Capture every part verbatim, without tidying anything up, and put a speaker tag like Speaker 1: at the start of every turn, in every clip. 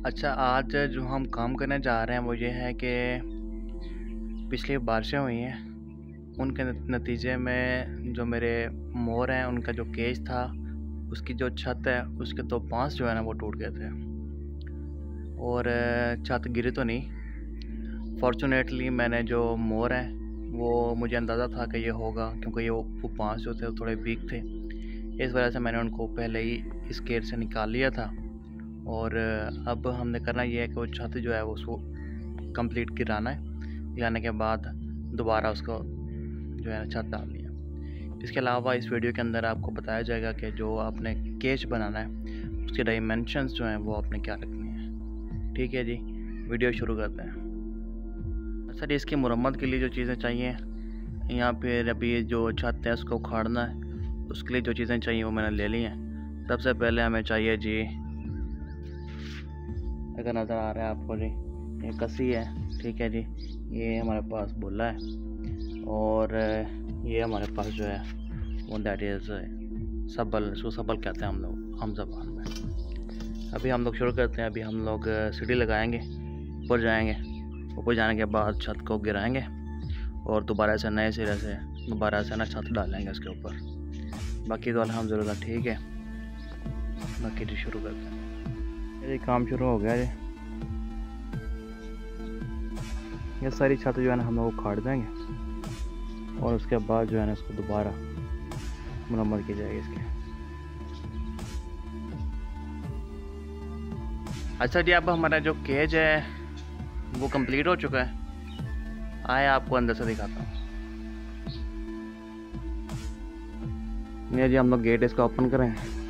Speaker 1: अच्छा, आज जो हम काम करने जा रहे हैं वो ये है कि पिछली बारिशें हुई हैं, उनके न नतीजे में जो मेरे मोर हैं उनका जो केज था, उसकी जो छत है उसके दो पाँच जो है ना वो टूट गए थे। और छत गिरी तो नहीं, फ़ॉर्च्यूनेटली मैंने जो मोर हैं वो मुझे अंदाज़ा था कि ये होगा, क्योंकि ये वो पाँच जो थे वो थोड़े वीक थे। इस वजह से मैंने उनको पहले ही इस केज से निकाल लिया था। और अब हमने करना ये है कि वो छत जो है वो उसको कंप्लीट गिराना है, गिराने के बाद दोबारा उसको जो है छत डालनी है। इसके अलावा इस वीडियो के अंदर आपको बताया जाएगा कि जो आपने केज बनाना है उसके डायमेंशंस जो हैं वो आपने क्या रखनी है। ठीक है जी, वीडियो शुरू करते हैं। अच्छा जी, इसकी मुरम्मत के लिए जो चीज़ें चाहिए या फिर अभी जो छत है उसको उखाड़ना है, उसके लिए जो चीज़ें चाहिए वो मैंने ले ली हैं। सबसे पहले हमें चाहिए जी, अगर नज़र आ रहा है आपको जी, ये कसी है। ठीक है जी, ये हमारे पास बोला है और ये हमारे पास जो है वो दैट इज़ सबल, इसको सबल कहते हैं हम लोग हम ज़बान में। अभी हम लोग शुरू करते हैं। अभी हम लोग सीढ़ी लगाएंगे, ऊपर जाएंगे, ऊपर जाने के बाद छत को गिराएंगे और दोबारा से नए सिरे से दोबारा से ना छत डालेंगे उसके ऊपर। बाकी तो अल्हम्दुलिल्लाह ठीक है। बाकी जी शुरू करते हैं। ये काम शुरू हो गया जी। ये सारी छत जो है ना हम लोग उखाड़ देंगे और उसके बाद जो है ना इसको दोबारा मुरम्मत की जाएगी इसकी। अच्छा जी, अब हमारा जो केज है वो कंप्लीट हो चुका है। आए आपको अंदर से दिखाता हूँ। ये जी हम लोग गेट इसका ओपन करें।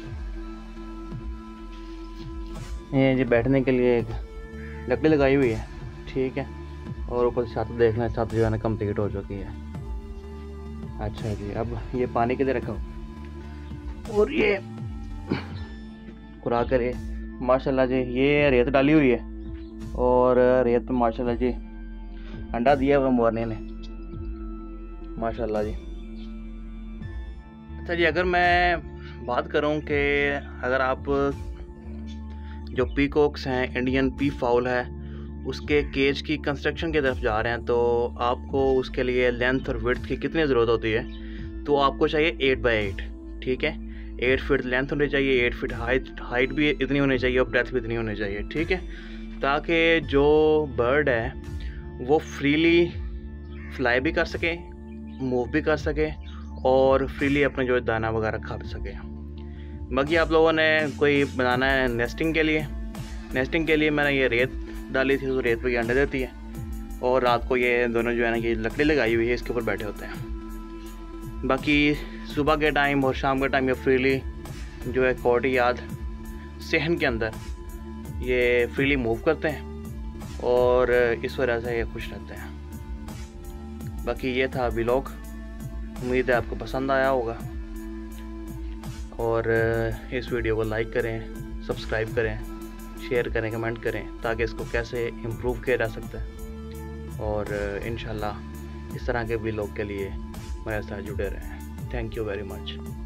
Speaker 1: ये जी बैठने के लिए एक लकड़ी लगाई हुई है। ठीक है, और ऊपर छत देख लें, छत जो है ना कंप्लीट हो चुकी है। अच्छा जी, अब ये पानी के लिए रखा और ये खुरा करे माशाल्लाह जी, ये रेत डाली हुई है और रेत पे माशाल्लाह जी अंडा दिया हुआ मोरने ने, माशाल्लाह जी। अच्छा जी, अगर मैं बात करूं कि अगर आप जो पीकॉक्स हैं, इंडियन पी फाउल है, उसके केज की कंस्ट्रक्शन की तरफ जा रहे हैं तो आपको उसके लिए लेंथ और विड्थ की कितनी ज़रूरत होती है, तो आपको चाहिए एट बाई एट। ठीक है, एट फीट लेंथ होनी चाहिए, एट फीट हाइट हाइट भी इतनी होनी चाहिए और ब्रेथ भी इतनी होनी चाहिए। ठीक है, ताकि जो बर्ड है वो फ्रीली फ्लाई भी कर सके, मूव भी कर सके और फ्रीली अपने जो दाना वगैरह खा सके। बाकी आप लोगों ने कोई बनाना है नेस्टिंग के लिए, नेस्टिंग के लिए मैंने ये रेत डाली थी, तो रेत पे ये अंडे देती है और रात को ये दोनों जो है ना ये लकड़ी लगाई हुई है इसके ऊपर बैठे होते हैं। बाकी सुबह के टाइम और शाम के टाइम ये फ्रीली जो है कोर्टयार्ड सहन के अंदर ये फ्रीली मूव करते हैं और इस वजह से ये खुश रहते हैं। बाकी ये था व्लॉग, उम्मीद है आपको पसंद आया होगा और इस वीडियो को लाइक करें, सब्सक्राइब करें, शेयर करें, कमेंट करें ताकि इसको कैसे इम्प्रूव किया जा सकता है। और इंशाल्लाह इस तरह के व्लॉग के लिए मेरे साथ जुड़े रहें। Thank you very much.